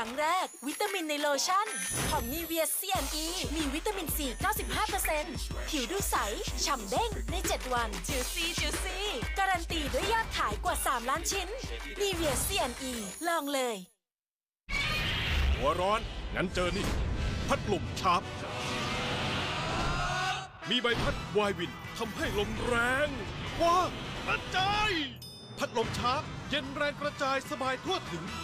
รั้งแรกวิตามินในโลชั่นของนีเวีย CNE มีวิตามินซี 95% ผิวดูใส ฉ่ำเด้งใน 7 วันจิวซี่การันตีด้วยยอดขายกว่า 3 ล้านชิ้นนีเวีย CNE ลองเลยหัวร้อนงั้นเจอนี่พัดลมชาร์ปมีใบพัดวายวินทำให้ลมแรงว้ากระจายพัดลมชาร์ปเย็นแรงกระจายสบายทั่วถึง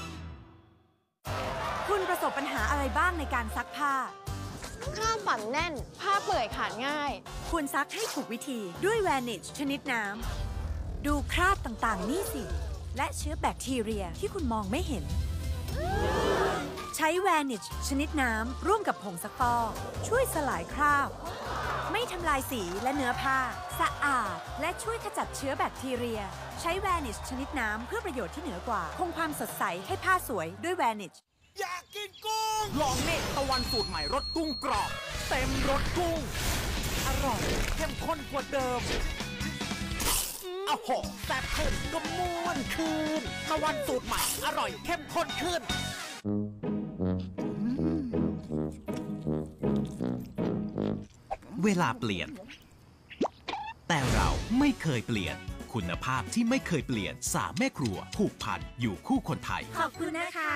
คุณประสบปัญหาอะไรบ้างในการซักผ้าคราบฝังแน่นผ้าเปื่อยขาดง่ายควรซักให้ถูกวิธีด้วยแวนิชชนิดน้ำดูคราบต่างๆนี่สิและเชื้อแบคทีเรียที่คุณมองไม่เห็นใช้แวนิชชนิดน้ำร่วมกับผงซักฟอกช่วยสลายคราบไม่ทำลายสีและเนื้อผ้าสะอาดและช่วยขจัดเชื้อแบคทีเรียใช้แวนิชชนิดน้ำเพื่อประโยชน์ที่เหนือกว่าคงความสดใสให้ผ้าสวยด้วยแวนิชอยากกินกุ้งลองเนตะวันสูตรใหม่รสกุ้งกรอบเต็มรสกุ้งอร่อยเข้มข้นกว่าเดิมอ้าวโหแซ่บขึ้นก็ม่วนคืนตะวันสูตรใหม่อร่อยเข้มข้นขึ้นเวลาเปลี่ยนแต่เราไม่เคยเปลี่ยนคุณภาพที่ไม่เคยเปลี่ยน3 แม่ครัวผูกพันอยู่คู่คนไทยขอบคุณนะคะ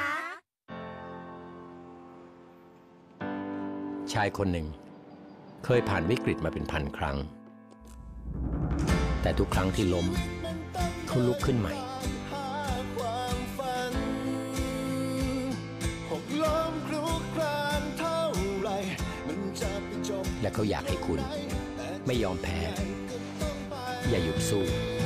ชายคนหนึ่งเคยผ่านวิกฤตมาเป็นพันครั้งแต่ทุกครั้งที่ล้มเขาลุกขึ้นใหม่และเขาอยากให้คุณไม่ยอมแพ้อย่าหยุดสู้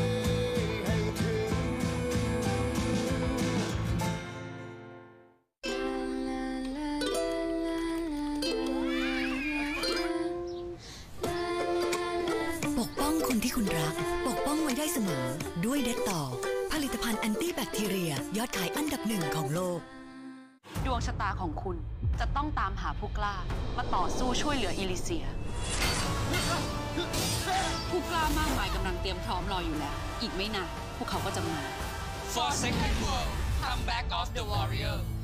ปกป้องคนที่คุณรักปกป้องไว้ได้เสมอด้วยเด็ดต่อผลิตภัณฑ์แอนตี้แบคทีเรียยอดขายอันดับ1ของโลกดวงชะตาของคุณจะต้องตามหาผู้กล้ามาต่อสู้ช่วยเหลืออิลิเซียผู้กล้ามากมายกำลังเตรียมพร้อมรออยู่แล้วอีกไม่นานพวกเขาก็จะมา For Second World Comeback of the Warrior